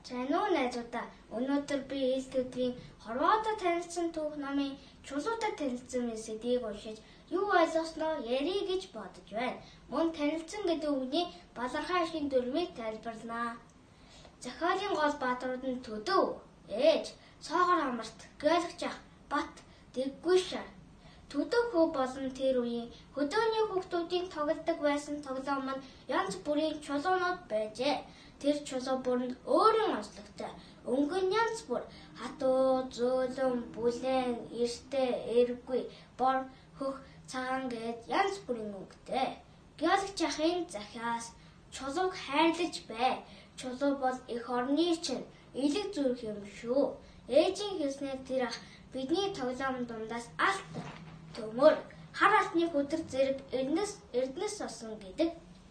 Сайн уу найзуудаа. Өнөөдөр би ил төдгийн хорвоодод танилцсан түүх намын чулуутад танилцсан сэдвийг уншиж юу ойлгосноо ярих гэж бодож байна. Мөн танилцсан гэдэг үгний балархай шин дүрмийг тайлбарланаа. Захиалын гол бааtruуд нь Төдөв, Ээж, Цоогор хамарт, Гялгч ах, Бат, Дэггүй шар. Төдөв хүү болон тэр үеийн хөдөөний хүүхдүүдийн тоглодог байсан тоглоом маань янз бүрийн чулуунууд байжээ. Тэр чулуу бүрэнд өөрийн онцлогтой өнгөн янз бүр хатуу, зөөлөн, бүлээн, эртээ, эргүй, бор, хөх, цагаан гээд янз бүрийн өнгөтэй. Гялгч ахын захиас чулууг хайрлаж бай. Чулуу бол эх орны чинь элэг зүрх юм шүү. Ээжийн хэлснээр тэр ах бидний тоглоом дундаас алт төмөр хар алтны хөдөр зэрэг эрдэнэс осон гэдэг.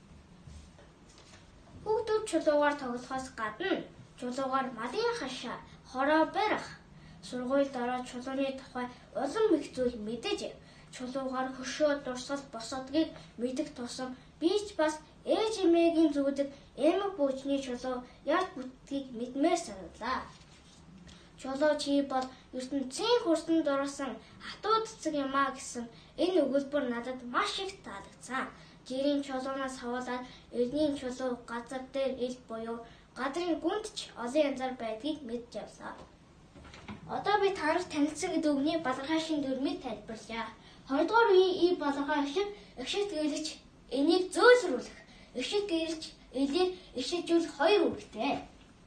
Хүүхдүүд чулуугаар тоглохоос гадна чулуугаар малын хашаа, хороо барих, сургуульд ороод чулууны тухай улам их зүйл мэдэж, чулуугаар хөшөө, дурсгал, босодгийг мэдэх тусам би ч бас ээж эмээгийн зүгдэг эмэг бүучний чулуу яаж бүтдгийг мэдмээр саналаа. Чулуу чи бол ертөнцийн хөрсөнд дурсан хатуу цэцэг юм а гэсэн энэ өгүүлбэр надад маш их таалагдсан. Жирийн чулуунаас хавуулаад эрдний чулуу газар дээр ил буюу газрын гүнд ч олон янзаар байдгийг мэдж явлаа. Одоо би танарт танилцсан гэдэг үгний балархай шин дүрмийг тайлбарлая. 2 дугаар үеийн ий балархай шиг эгшит гэрэлж энийг зөөлрүүлэх, эгшит гэрэлж элийг эгшитжүүлэх хоёр үгтэй.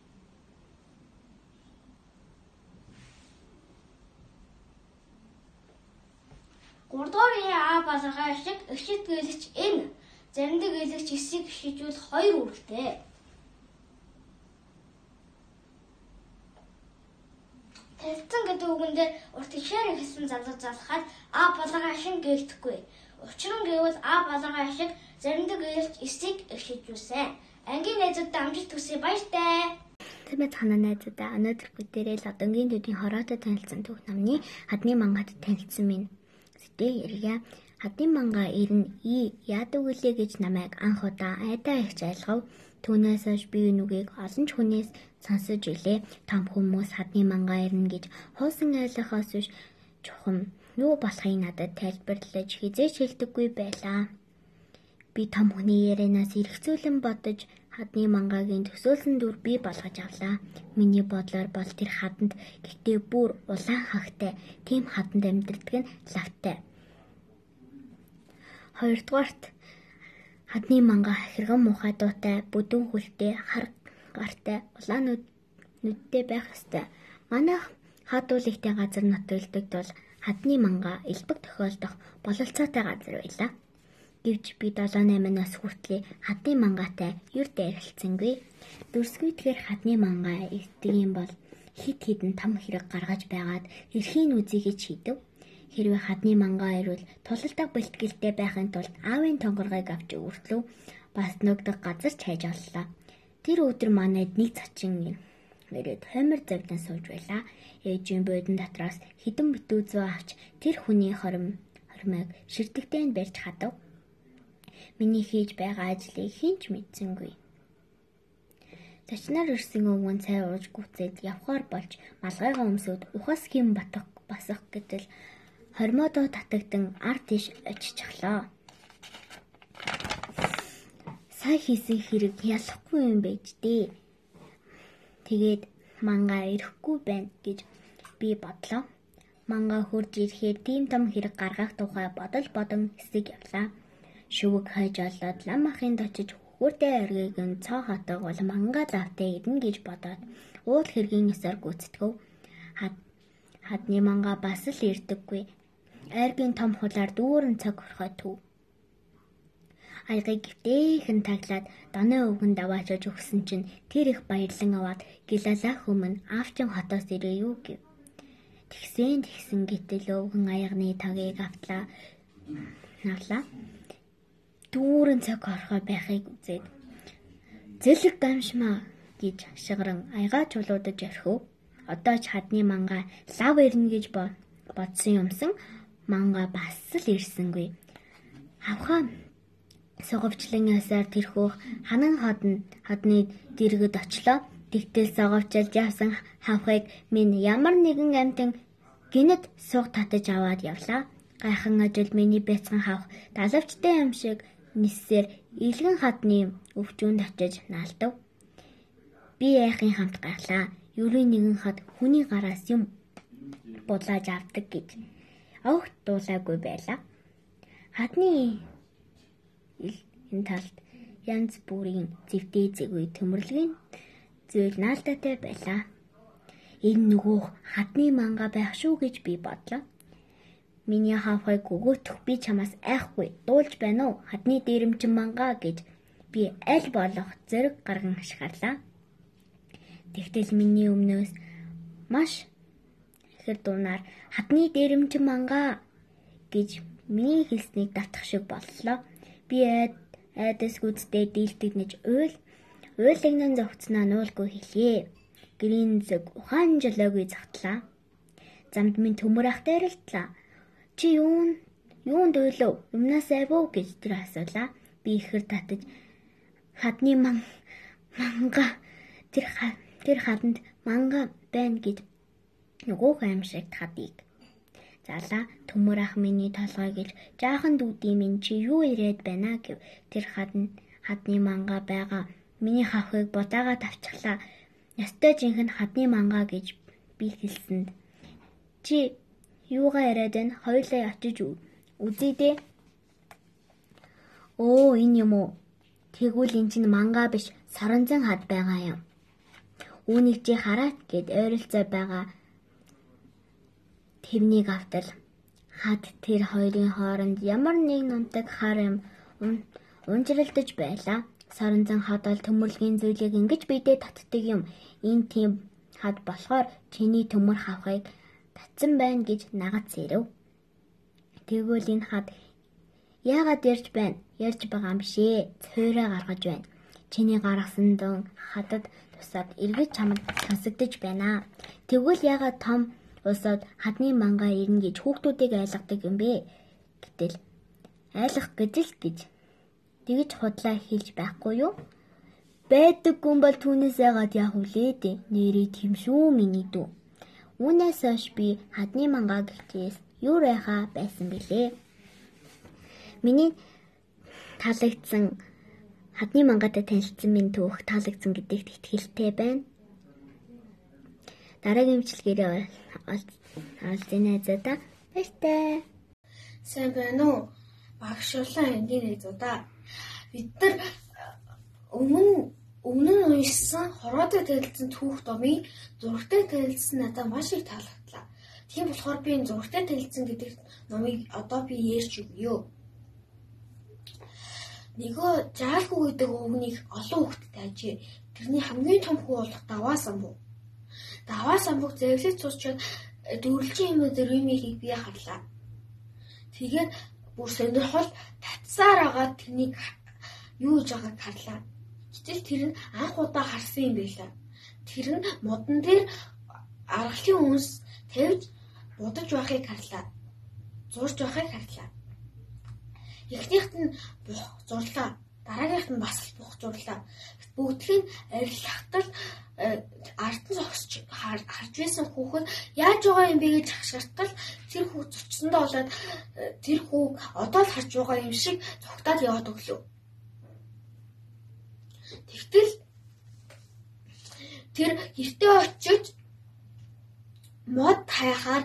3 дугаар үеийн а балархай шиг эгшит гэрэлж энэ заримдаг элэгч эсийг эгшитжүүлэх хоёр үгтэй. Танилцсан гэдэг үгэндээ урт ишээр хэлсэн залуу залхаад а балархай шиг гэлтэхгүй. Учир нь гэвэл а балархай шиг заримдаг элэгч эсийг эгшитжүүлсэн. Ангийн найзуудтай амжилт хүсье баяртай. Тэмээ цаана найзуудаа өнөөдөр бүгдээрээ л одонгийн төдийн хороодод танилцсан түүх намны хадны мангад танилцсан минь. Сэдвээ ярья. Хадны мангаа ирнэ яадаг үлээ гэж намайг анх удаа айдаа ихч айлгав. Түүнээс хойш би энэ үгийг олон ч хүнээс сонсож илээ. Том хүмүүс хадны мангаа ирнэ гэж хуусан айлгахаас биш чухам юу болохыг надад тайлбарлаж хизээч хэлдэггүй байлаа. Би том хүний ярианаас эргцүүлэн бодож хадны мангаагийн төсөөлсөн дүр бий болгож авлаа. Миний бодлоор бол тэр хаданд гэхдээ бүр улаан хагтай, тийм хаданд амьдардаг нь лавтай. 2 дугаарт хадны мангаа хэрхэн муухай дуутай, бүдүүн хүлтэй, хар гартай, улаан нүдтэй байх ёстой. Манайх хад уулигтай газар нутагладаг тул хадны мангаа элбэг тохиолдох бололцоотой газар байлаа. Гэвч би 7-8 нас хүртлээр хадны мангаатай юр дайралцсангүй. Дүрсгүйтгэр хадны мангаа ирдэг юм бол хид хідэн том хэрэг гаргаж байгаад эрхийн үзийгэж хийдэв. Хэрвээ хадны мангаа ирвэл тулалдаг бэлтгэлтэй байхын тулд аавын тонгоргыг авч өгөртлөв бас нүгдэг газар ч хайж оллоо. Тэр өдөр манайд нэг цачин ирээд хомир завдан сууж байлаа. Ээжийн буудан дотроос хідэн битүү зөө авч тэр хүний хормойг ширтэгтэйнд барьж хадав. Миний хийж байгаа ажлыг хинч мэдсэнгүй. Зочноор ирсэн өвгөн цай ууж гүцээд явхаар болж малгайгаа өмсөд ухаас хэм босох гэтэл хормоодоо татагдан ар тийш очичихлоо. Сая хийсэн хэрэг ялахгүй юм байж дээ. Тэгээд мангаа ирэхгүй байна гэж би бодлоо. Мангаа хурж ирэхээр тийм том хэрэг гаргах тухай бодон хэсэг явлаа. Шүвэг хайж олоод лам ахынд очиж хүүртэй оргийг нь цоо хатаг бол мангаа завтай идэнэ гэж бодоод уул хэргийн ёсоор гүйцэтгэв. Хадны мангаа бас л ирдэггүй. Айргийн том хулаар дүүрэн цаг орхой төв. Айгыг гівтэйхэн таглаад доноо өвгөнд аваачиж өгсөн чинь тэр их баярлан аваад гилалах өмнө аавчин хотоос ирээ юу гэв. Тэгсэн гэтэл өвгөн аягны тагийг авлаа. Дүүрэн цаг орхой байхыг үзээд зэлэг дамшмаа гэж шигаран аягаа чулуудаж орхив. Одоо ч хадны мангаа лав ирнэ гэж бодсон юмсан мангаа бас л ирсэнгүй. Авхаа сугавчлан ясаар тэрхүүх ханан хадны дэргэд очлоо. Тэгтэл согоовчилж явсан хавхыг минь ямар нэгэн амтан гинэд суг татаж аваад явлаа. Гайхан ажил миний бяцхан хавх далавчтай юм шиг ниссээр илгэн хадны өвчүүнд очиж наалдав. Би яахын хамт гарлаа. Ерөн нэгэн хад хүний гараас юм булааж авдаг гэж огт дуулаагүй байлаа. Хадны энэ талд янз бүрийн зэвтэй зэгүй төмөрлөгийн зүйл наалдатай байлаа. Энэ нөгөө хадны манга байх шүү гэж би бодлоо. Миний хавхыг өгөөтөх би чамаас айхгүй дуулж байна уу? Хадны дээрэмчин манга гэж би аль болох зэрэг гарган ашиглалаа. Тэгтэл миний өмнөөс маш ихэр дуунаар хадны дээрэмчин манга гэж миний хэлснийг татах шиг боллоо. Би айдас гүцтэй дийлтэгнэж уйлагнан зогцноо нуулгүй хэлье. Гэрийн зүг ухаан жолоогүй загтлаа. Замд минь төмөр ах дайралтлаа. Чи юунд уйлав? Юмнаас айвуу гэж тэр асуулаа. Би ихэр татаж хадны манга тэр хаданд манга байна гэж нөгөөх аимшигт хадыг. Залаа төмөр ах миний толгой гэж жаахан дүүдий минь чи юу ирээд байна гэв. Тэр хадны манга байгаа. Миний хавхыг будаага тавчглаа. Ястай жинхэнэ хадны манга гэж би хэлсэнд чи юугаа яриад байна? Хоёулаа очиж үзье дээ. Оо энэ юм уу? Тэгвэл эн чинь манга биш саранзан хад байгаа юм. Үүнийг чи хараад гэд ойролцоо байгаа тэрнийг автал хад тэр хоёрын хооронд ямар нэг нунтаг хар юм унжралдаж байлаа. Саранзан хад бол төмөрлөгийн зүйлийг ингэж бидээ татдаг юм. Энэ тийм хад болохоор чиний төмөр хавхыг татсан байна гэж нагац ирэв. Тэгвэл энэ хад яагаад ярьж байна? Ярьж байгаа юм бишээ. Цойроо гаргаж байна. Чиний гаргасан дон хадад тусаад эргэж чамд сонсогдож байна. Тэгвэл яагаад том улсууд хадны манга ирнэ гэж хүүхдүүдийг айлгадаг юм бэ? Гэтэл айлгах гэж тэгж худлаа хэлж байхгүй юу? Байдаг хүн бол түүнээс яагаад яах вүлээ дээ. Нэрээ тийм шүү миний дүү. Үүнээс хойш би хадны манга гэхээс юу яхаа байсан бэлээ. Миний таалагдсан хадны мангатай танилцсан минь түүх таалагдсан гэдэгт итгэлтэй байна. Дараагийн бичлэгээрээ олзын найзуудаа баяртай. Сайн байна уу? Багшуулаа энгийн найзуудаа. Бид нар өмнө нь уншсан хороотой танилцсан түүх номыг зурагтай танилцсан надад маш их таалагдлаа. Тийм болохоор би энэ зурагтай танилцсан гэдэг номыг одоо би ярьж өгье. Нөгөө жаалгүй гэдэг өвгнийг олон хүүхдэд ажээ. Тэрний хамгийн том хүү болох даваа самбуу. Даваа самбууг зэвлэж цуцчаад дөрвөлжин юм дөрвимийг би харлаа. Тэгээд бүр сонирхол татсаар агаад тэрнийг юу гэж байгааг харлаа. Гэтэл тэр нь анх удаа харсан юм байлаа. Тэр нь модон дээр аргалын үнс тавьж будаж байхыг харлаа. Зурж байхыг харлаа. Эхнийхт нь бух зурлаа. Дараагийнх нь бас бух зурлаа. Бүгдийг нь арилгахтал ард нь зогсож харж байсан хүүхэд яаж байгаа юм бэ гэж хашгиртал тэр хүү зочсондоо болоод тэр хүү одоо л харж байгаа юм шиг цогтаад яваад өглөө. Тэгтэл тэр гэртээ очиж мод хайхаар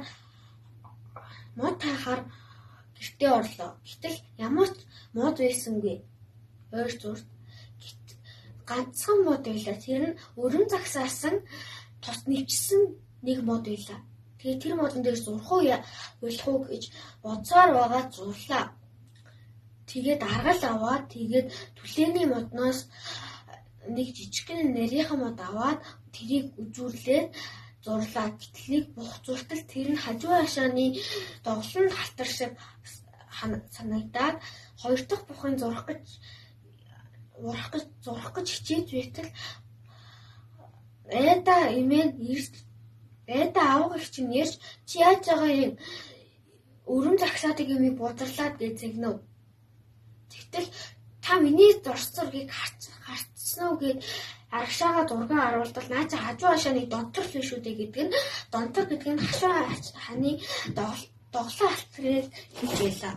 гэртээ орлоо. Гэтэл ямар ч мод байсангүй. Ойр зурд ганцхан мод байлаа. Тэр нь өрөм загсаасан тус нэвчсэн нэг мод байлаа. Тэгээ тэр модон дээр зурх уу болох уу гэж бодсоор байгаа зурлаа. Тэгээд аргал аваад тэгээд түлээний модноос нэг жижигхэн нарийнхан мод аваад тэрийг үзүүрлээд зурлаа. Гэтлийг бух зуртал тэр нь хажуу хашааны доглонд халтар шиг санагдаад хоёр дахь бухын зурх гэж хичээж байтал айда аавга их чинь ярьж чи яаж байгаа юм өрөм загсаадаг юмыг бодрлаад гэж зэгнэв. Тэгтэл та миний зурцургийг харцсан уу гэд арагшаага зураг харуулбал наача хажуу хашаа нэг донтор л шүү дээ гэдэг нь донтор гэдэг нь хашуу ханы доглоо алтрыг хэлж байлаа.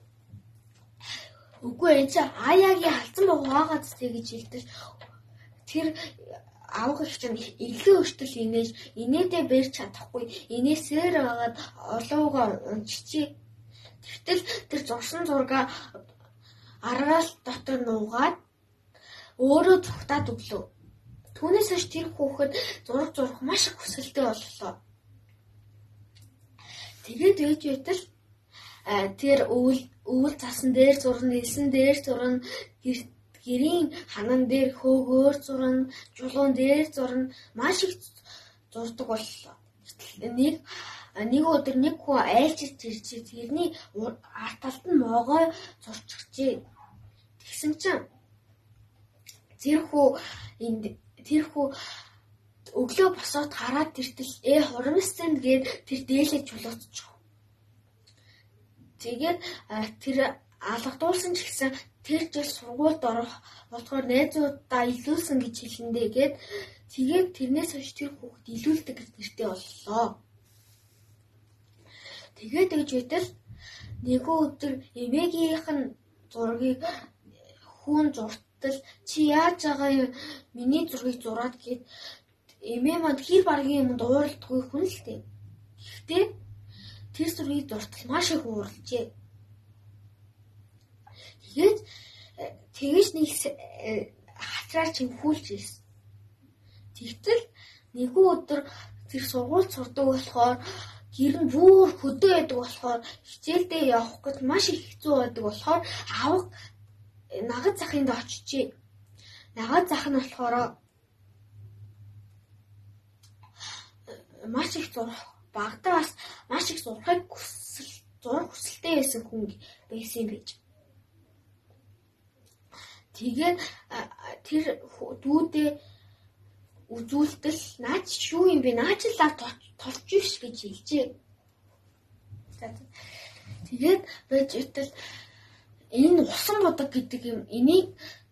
Үгүй энэ чи аяагийн халдсан байгаагаа зү гэж хэлдэг. Тэр авах их чинь илүү өртөл инээж инээдээ барьж чадахгүй инээсээр байгаад олоогаа унччихъя. Тэгтэл тэр зурсан зургаа аргаал дотор нуугаад өөрөө зүхтаад өглөө. Түүнээс хойш тэр хүүхэд зураг зурах маш их хүсэлтэй боллоо. Тэгээд ээж байтал тэр өвөл цасан дээр зурна, элсэн дээр зурна, гэрийн ханан дээр хөөгөөр зурна, чулуун дээр зурна, маш их зурдаг боллоо. Нэг өдөр нэг хүү айлчилж ирж тэрний талд нь могой зурчихжээ. Тэгсэн чинь тэр хүү өглөө босоод хараад тэртэл хурамсцэн гээд тэр дээлээ чулуутчих. Тэгээд тэр алгадуулсан ч гэсэн тэр жил сургуульд орох болохоор найзуудаа илүүлсэн гэж хэлэндээ гээд тэгээд тэрнээс хойш тэр хүүхэд илүүлдэг гэж нэртэй боллоо. Тэгээд гэж байтал нэгэн өдөр эмээгийнх нь зургийг хүүн зуртал чи яаж байгаа юм миний зургийг зураад гээд эмээ манд хэр баргийн юмд ууралдаггүй хүн л дээ. Гэхдээ тэр зургийг зуртал маш их ууралжээ. Тэгээд тэгэж нэг хатраар чимхүүлж ирсэн. Тэгтэл нэгэн өдөр тэр сургуульд сурдаг болохоор гэр нь бүр хөдөө байдаг болохоор хичээлдээ явах гэж маш их хэцүү байдаг болохоор авах нагад захынд очижээ. Нагад зах нь болохоор маш их зурх багтаа бас маш их зурхыг зурх хүсэлтэй байсан хүн байсан юм байж. Тэгээд тэр дүүдээ үзүүлтэл наач шүү юм бэ? Наачлаа толж биш гэж хэлжээ. Тэгээд байж итэл энэ усан бодог гэдэг юм энийг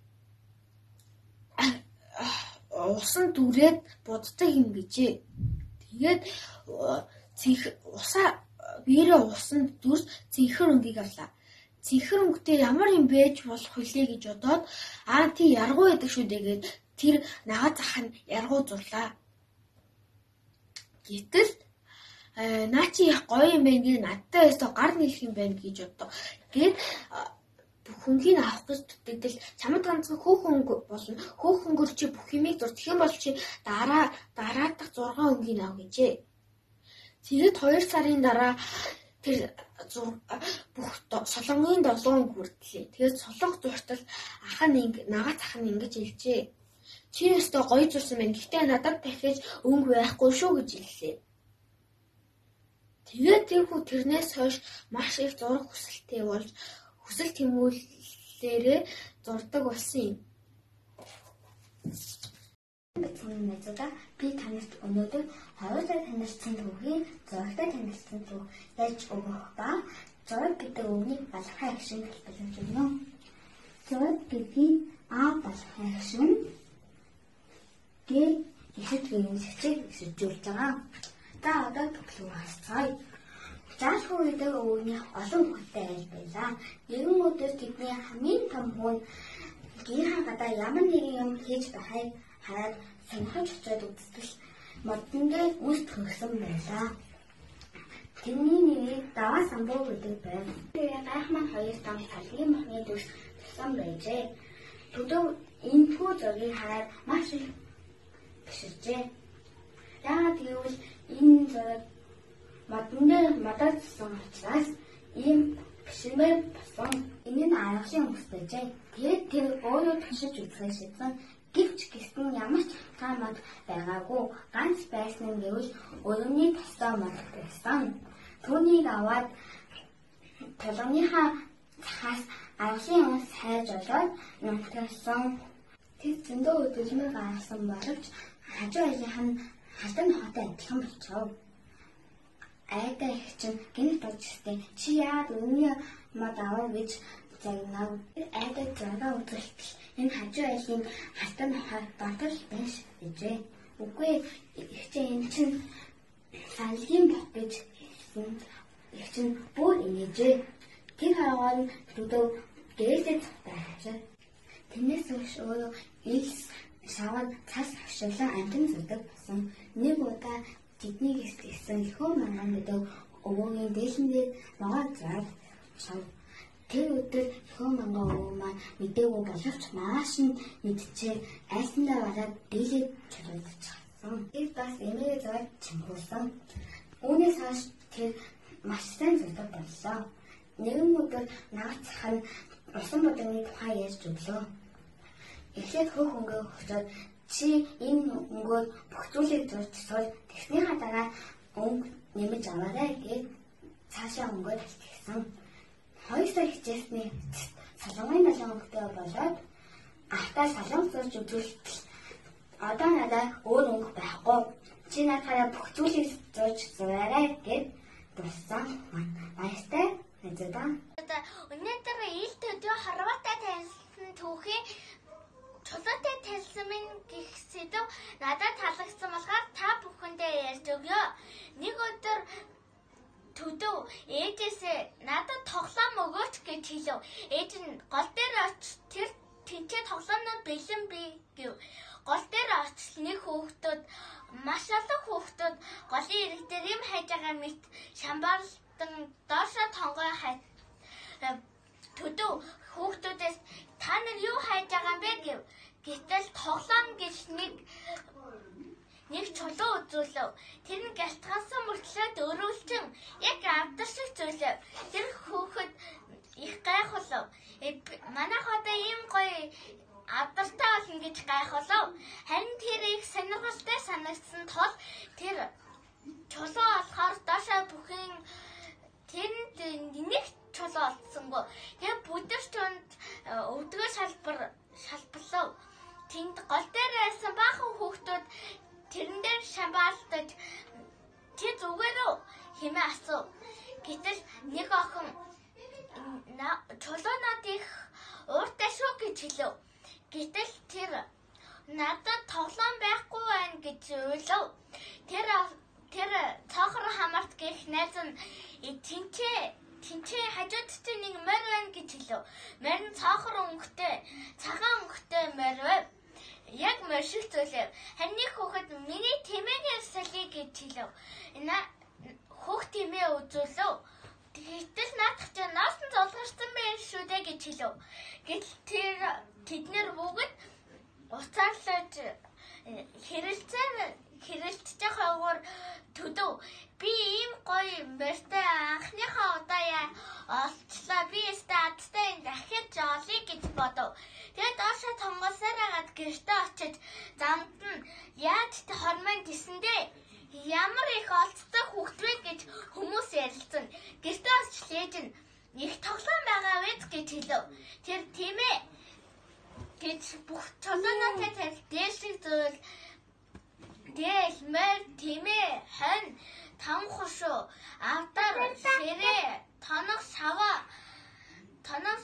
усан дүрээд буддаг юм гэжээ. Тэгээд усаа биерээ усан дүрс цэнхэр өнгийг авлаа. Цэнхэр өнгөтэй ямар юм байж болох хүлээ гэж бодоод тий яргуу байдаг шүү дээ гээд тэр нагад зах нь яргуу зурлаа. Гэтэл наа чи их гоё юм байна гээ надтай өстө гар нийлэх юм байна гэж бодоо. Тэгээд бүх хөнгийг авах гэж төдөл чамд ганцхан хөөхөн өнгө болно. Хөөхөн өнгөр чи бүх юмыг зурчих юм бол чи дараадах 6 өнгийг ав гэжээ. Тэгээд 2 сарын дараа тэр бүх солонгын 7 өнгө хүртлээ. Тэгээд солонго зуртал ах нь нагад зах нь ингэж хэлжээ. Чи өстө гоё зурсан байна. Гэхдээ надад дахиж өнгө байхгүй шүү гэж хэллээ. Тэгээд тэр хүү тэрнээс хойш маш их зурах хүсэлтэй болж хүсэл тэмүүллээрээ зурдаг болсон юм. Бидний найзуудаа би танарт өнөөдөр хоёулаа танилцсан түүхийн зурагтай танилцсан түүх ярьж өгөх ба зураг гэдэг үгний балхай агшин хэлбэлж өгнө. Зураг гэдгийг балхай агшин гээд ихэд гэмсэгчийг сэжүүлж байгаа. За одоо төглөө хасцгаая. Заалхуу гэдэг өвгний олон хүүхдтэй айл байлаа. Нэгэн өдөр тэдний хамгийн том хүн гэрийн гадаа ямар нэгэн юм хийж байхыг хараад сонирхож очиод үзтэл модонгээ үст хөрсөн байлаа. Тэрний нэрийг Даваа самбуу гэдэг байв. Тэгээ гайхман хоёр том талгийн мохны дүрс тулсан байжээ. Төдөө энэ түү зургийг хараад маш их биширжээ. Яагаад гэвэл энэ зураг модоодсан учраас ийм бишмээр болсон. Энэ нь аргасын хүмүүс байжээ. Тэгээд тэр өөрөө тушиж үзэх шийдсэн. Гэвч гисэн ямар ч хатаа мод байгаагүй. Ганц байсан нь гэвэл өрөвний тасаа мод байсан. Түүнийг аваад толгоныхаа цахаас аргасын хүмүүс хайж олоод нутгасан. Тэр зөндөө өдөлмөр гаргасан боловч хажуу айлынх нь хатан хотоо адилхан болчихов. Айдаа их чинь гинт болжстэй чи яад өрөвний мод аваа гэж загнав. Айдаг зураг үзүүлтэл энэ хажуу айлын халтан хойд дотор байж гэжээ. Үгүй ихтэй энэ чинь салгийн бох гэж хэлсэн. Их чинь бүр инээжээ. Тэр хараагаар төдөө гээлээ цогтаачаа. Тэрнээс хойш өөрөө илс шаван цас хавшиглан амтан зүдэг болсон. Нэг удаа тэднийг эсгэсэн лхөө манган өдөө өвөөгийн дээлэндээ магаа заад шав. Тэр өдөр лхөө манган өвөө маань мэдээгүй боловч маш нь мэдчихээ айсандаа бараад дээлээ чөлөөлчихсөн. Тэр бас эмээ заад чимхүүлсэн. Үүнээс хойш тэр маш сайн зүдэг боллоо. Нэгэн өдөр наагцхан усан бодны тухай ярьж өглөө. Эхлээд хөх өнгөө хөцөөд чи энэ өнгөөр бүх зүйлийг зурж суул тэгснийхаа дараа өнгө нэмэж аваарай гэж цаашаа өнгөөр хэлчихсэн. 2 сар хичээсний солонгын далайн өнгөтэй болоод автаа солонг зурж үзүүлтэл одоо надад өөр өнгө байхгүй. Чи надаараа бүх зүйлийг зурж зураарай гэж дурсан. Баяртай хэзээ. Өнөөдөр ил төдөө харваатай танилцсан түүхий чулуутай танилцсан минь гэх сэдв надад таалагдсан болохоор та бүхэндээ ярьж өгье. Нэг өдөр төдөө ээжээсээ надад тоглоом өгөөч гэж хэлв. Ээж нь гол дээр очиж тэр тэнцээ тоглоомнууд бэлэн бий гэв. Гол дээр очиж нэг хүүхдүүд маш олон хүүхдүүд голын ирэг дээр юм хайж байгаа мэт шамбарлан доошоо тонгой хай. Төдөө хүүхдүүдээс та нар юу хайж байгаа юм бэ гэв. Гэтэл тоглоом гэж нэг чулуу үзүүлв. Тэр нь гялтгансан мөртлөө дөрвөлжин яг авдар шиг зүйлв. Тэр хүүхэд их гайхуулв. Манайх одоо ийм гоё авдартай болно гэж гайхуулв. Харин тэр их сонирхолтой санагдсан тул тэр чулуу болохоор доошоо бүхэн тэнд нэг чулуу олдсонгүй. Тэгээ бүдэрч тунд өвдгөө шалбарлав. Тэнд гол дээр байсан баахан хүүхдүүд тэрэн дээр шамбаалтаж чи зүгээр үү хэмээн асуув. Гэтэл нэг охин чулуунууд их ууртай шүү гэж хэлв. Гэтэл тэр надад тоглоом байхгүй байна гэж уйлав. Тэр цаохор хамаарт гэх найз нь тэнцээ хажууд чинь нэг морь байна гэж хэлв. Морь нь цаохор өнгөтэй, цагаан өнгөтэй морь байв. Яг морь шиг зүйлээ. Харин нэг хүүхэд миний тэмээгээр салхи гэж хэлв. Хүүхд тэмээ үзүүлв. Гэтэл наадах чинь ноосон золгорсон байх шүү дээ гэж хэлв. Гэтэл тэднэр бүгд уцаарлаж хэрэлцэж байгаагаар төдөө би ийм гоё морьтой анхныхаа удаа олчлаа. Би өстэй адтай дахиад жолъё гэж бодов. Тэгээд доошоо тонгосоор агаад гэртээ очиж замд нь яаж хормон гисэндээ ямар их олцтой хүүхд вэ гэж хүмүүс ярилцсан. Гэртээ очиж ээж нь их тоглоом байгаа вэ гэж хэлв. Тэр тийм ээ гэж бүх чулуунаатай тарих дээлшиг зүйл дээл мэр тэмээ хань тамхошоо авдар ширээ тоног сава тоног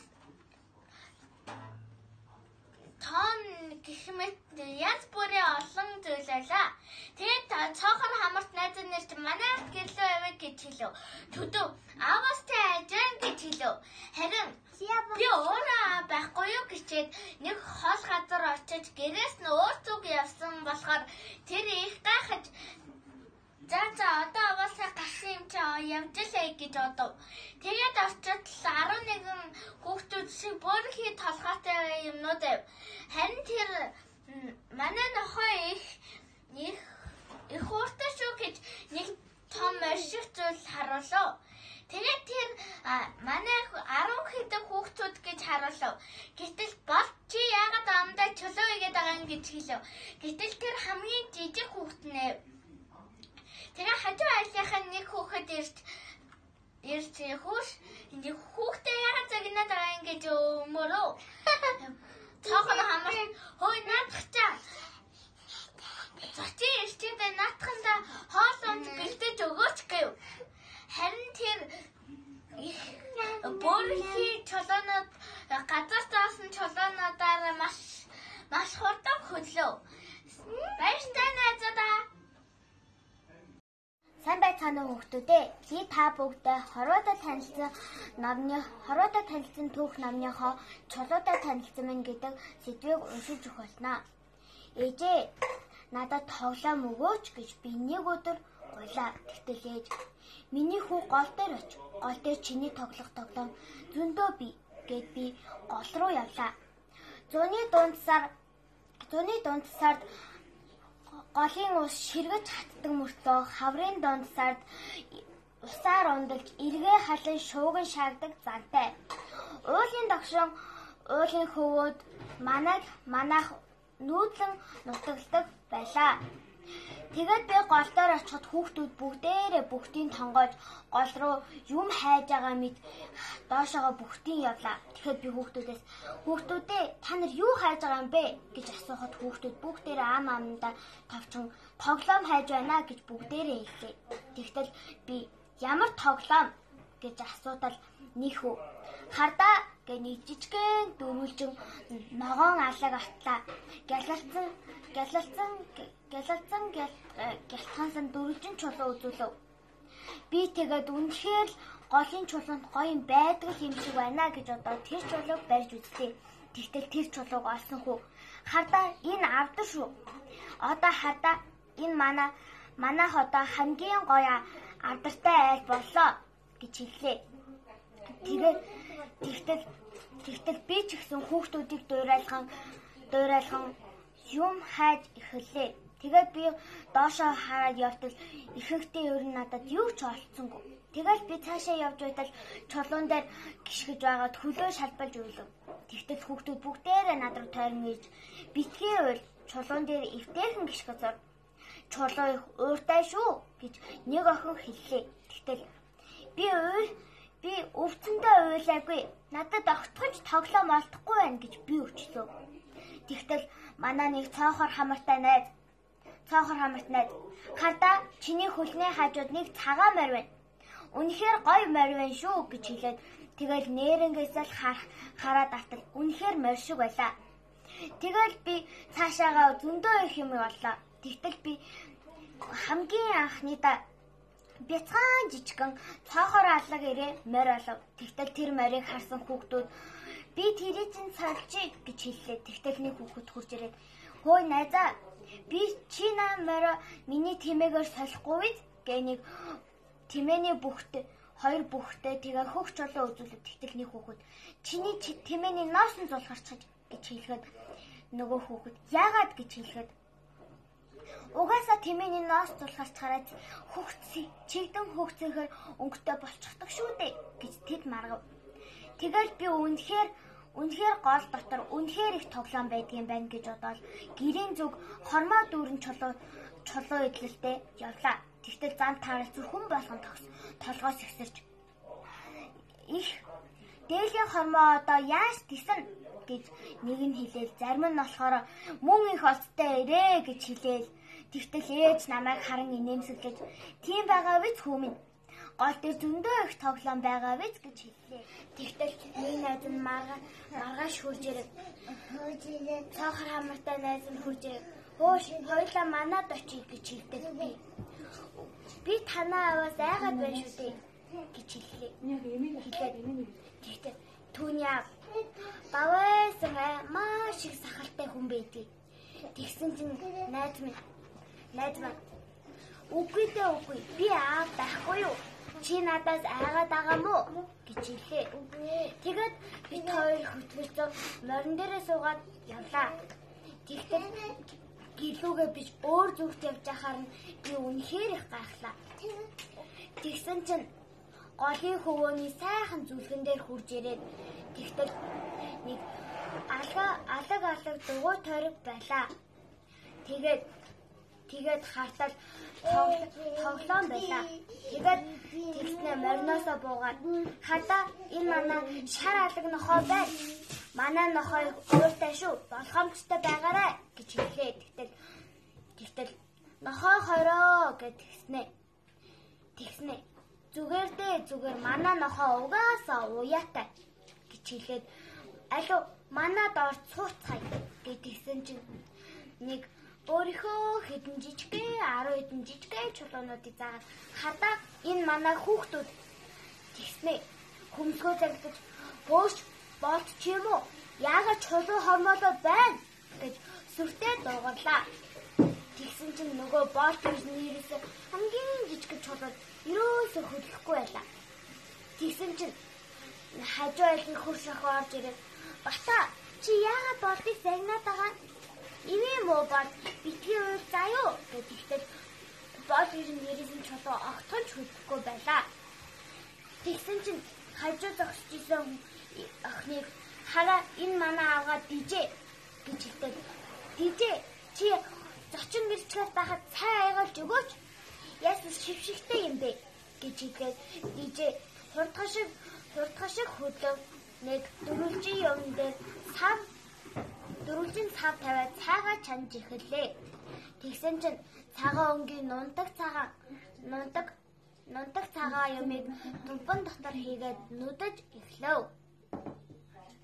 тон гэх мэт янз бүрийн олон зүйл байлаа. Тэгээд цоохор хамарт найз нэрч манай гэрлөө аваа гэж хэлв. Төдөө аваастай ажин гэж хэлв. Харин би өөрөө байхгүй юу гэчээд нэг хол газар очиж гэрээс нь өөр зүг явсан болохоор тэр их гайхаж за одоо аваасаа гарсан юм чи явж лээ гэж бодов. Тэгээд очиж 11 хүүхдүүд шиг бүрхий толгойтой юмнууд байв. Харин тэр манай нохой их ууртай шүү гэж нэг том ашиг зүйл харуулв. Тэгээд тэр манай 10 хэдэн хүүхдүүд гэж харуулв. Гэтэл бол чи яагаад амдаа чулуу игээд байгаа юм гэж хэлв. Гэтэл тэр хамгийн жижиг хүүхэд нэ. Тэгээ хажуу айлынхаа нэг хүүхэд ирж хүүхдээ яагаад загнаад байгаа юм гэж өмөрөө. Цоохор хамар хой наадахчаа. Зочи ирчээд наадахында хоолонд гэлдэж өгөөч гэв. Харин тэр бүрхий чулуунууд өглөө. Баяртай найзуудаа. Сайн байцгаана уу хүүхдүүд ээ. Би та бүгдээ хорвоотой танилцсан түүх намныхоо чулуутай танилцсан мэн гэдэг сэдвийг уншиж өгөх болно. Ээжээ надад тоглоом өгөөч гэж би нэг өдөр гуйлаа. Тэгтэл ээж миний хүү гол дээр очив. Гол дээр чиний тоглох тоглоом зөндөө бий гэд би гол руу явлаа. Зуны дунд сард голын ус ширгэж хатдаг мөртөө хаврын дунд сард усаар ундалж эргээ халан шууган шаагдаг зантай. Уулын догшин уулын хөвөөд манайх нүүдлэн нутагладаг байлаа. Тэгээд би гол дээр очиход хүүхдүүд бүгдээрээ бүгдийн тонгоож гол руу юм хайж байгаа мэд доошоогоо бүгдийн явлаа. Тэгэхэд би хүүхдүүдээ та нар юу хайж байгаа юм бэ гэж асуухад хүүхдүүд бүгдээрээ амандаа товчхон тоглоом хайж байна гэж бүгдээрээ хэллээ. Тэгтэл би ямар тоглоом гэж асуутал нийхүү хардаа гэж нэг жижигхэн дөрвөлжин ногоон алаг атлаа. Гялтгансан дөрвөлжин чулуу үзүүлв. Би тэгээд үнэхээр голын чулуунд гоё юм байдаг юм шиг байна гэж одоо тэр чулууг барьж үзлээ. Тэгтэл тэр чулууг олсон хүү хардаа энэ авдар шүү. Одоо хардаа энэ манайх одоо хамгийн гоё авдартай айл боллоо гэж хэллээ. Тэгтэл би ч гэсэн хүүхдүүдийг дуурайлхан юм хайж эхэллээ. Тэгээд би доошоо хараад явтал ихэнхдээ ер нь надад юу ч олцсонгүй. Тэгээд би цаашаа явж байтал чулуун дээр гიშгэж байгаад хөлөө шалбалж өглөв. Тэгтэл хүүхдүүд бүгдээрээ над руу тойрон ирж битгий уйл чулуун дээр эвтэйхэн гიშгэж зур. Чулуу их ууртай шүү гэж нэг охин хэллээ. Тэгтэл би өвцөндөө уйлаагүй. Надад огтхонч тоглоом олдохгүй байна гэж би өчлөө. Тэгтэл манай нэг цоохор хамартай найз хардаа чиний хөлний хажууд нэг цагаан морь байна. Үнэхээр гоё морь байна шүү гэж хэлээд тэгэл нээрэнгээс л хараад автал үнэхээр морь шиг байлаа. Тэгэл би цаашаагаа зөндөө их юм боллоо. Тэгтэл би хамгийн анхныдаа бяцхан жижигэн цоохор аллаг ирээ морь олов. Тэгтэл тэр морийг харсан хүүхдүүд би тэрийг чинь цалчий гэж хэллээ. Тэгтэл нэг хүүхэд хурж ирээд хөөе найзаа би чи намаараа миний тэмээгээр солихгүй биз гэ нэг тэмээний хоёр бүхтэй тэгээ хөх чулуу үзүүлээд тэгтэл нэг хүүхэд чиний тэмээний ноос нь зулгарчиж гэж хэлэхэд нөгөө хүүхэд яагаад гэж хэлэхэд угаасаа тэмээний ноос зулгарчхаараа чигдэн хөгцөөхөр өнгөтэй болчихдог шүү дээ гэж тэд маргав. Тэгэл би үнэхээр гол дотор үнэхээр их тоглоом байдгийн байна гэж бодоод гэрийн зүг хормоо дүүрэн чулуу идэлтэй явлаа. Тэгтэл зам таарал хүн болгон толгоос ихсэрч их дээлийн хормоо одоо яаж тисэн гэж нэг нь хэлээл зарим нь болохоор мөн их олцтой ирээ гэж хэлээл тэгтэл ээж намайг харан инээмсэглэж тийм байгаа биз хүмүн гол дээр зөндөө их тоглоом байгаа биз гэж хэллээ. Тэгтэл нэг найз нь маргааш хурж ирээд цаахар хамартай найз нь хурж ирээд хөөш хоёулаа манад очие гэж хэлдэг би танаа аваас айгаад байна шүү дээ гэж хэллээ. Тэгтэл түүний бавайсан маш их сахалтай хүн байдгийг тэгсэн чинь найз маань үгүй би аав байхгүй юу чи надаас айгаад байгаа мó гэж хэлээ. Тэгээд бид хоёр хөтлөж морин дээрээ суугаад явлаа. Тэгтэл гэлүүгээ бич өөр зүгт явж байхаар нь би үнэхээр их гайхлаа. Тэгсэн чинь голын хөвөөний сайхан зүлгэн дээр хурж ирээд тэгтэл нэг алаг дугуй тойрог байлаа. Тэгээд хартал тоглоом байлаа. Тэгээд тэгснэ мориноосоо буугаад хадаа энэ манай шар алаг нохоо бай. Манай нохой ууртай шүү. Болгоомжтой байгаарай гэж хэлээ. Тэгтэл нохой хороо гэж тэгснэ. Зүгээр манай нохоо угаасаа уяатай гэж хэлээд алуу манад орц цууцгай гэж тэгсэн чинь нэг өөрийнхөө хэдэн жижигхэн 10 хэдэн жижигхэн чулуунуудыг заагаад хадаа энэ манай хүүхдүүд тэгснэ хөмсгөө зарагдаж бөөж болт ч юм уу яагаад чулуу хормоолоо байна гэж сүртэй дуугарлаа. Тэгсэн чинь нөгөө болт нэрээс хамгийн жижиг чулууд ерөөсөө хөдлөхгүй байлаа. Тэгсэн чинь хажуу айлын хөрш ах орж ирээд "Бата чи яагаад болтыг загнаад байгаа? Ивэ муу бол битгий уул заяо" гэж ихтэй болт нэрээс нь чулуу огтхон ч хөдлөхгүй байлаа. Тэгсэн чинь хажуу зогсож исэн охиныг "Хараа энэ манай авгаа дижээ" гэж хэлдэг. "Дижээ чи зочин гэрчлээд байхад цай айгалж өгөөч. Яасан шившигтэй юм бэ" гэж хэлээд дижээ хурдхан шиг хөдлөв нэг дөрвөлжин юм дээр дөрвөлжин цав тавиад цаагаа чанж эхэллээ. Тэгсэн чинь цагаан өнгийн нундаг цагаан юмыг думпан дотор хийгээд нүдэж эхлэв.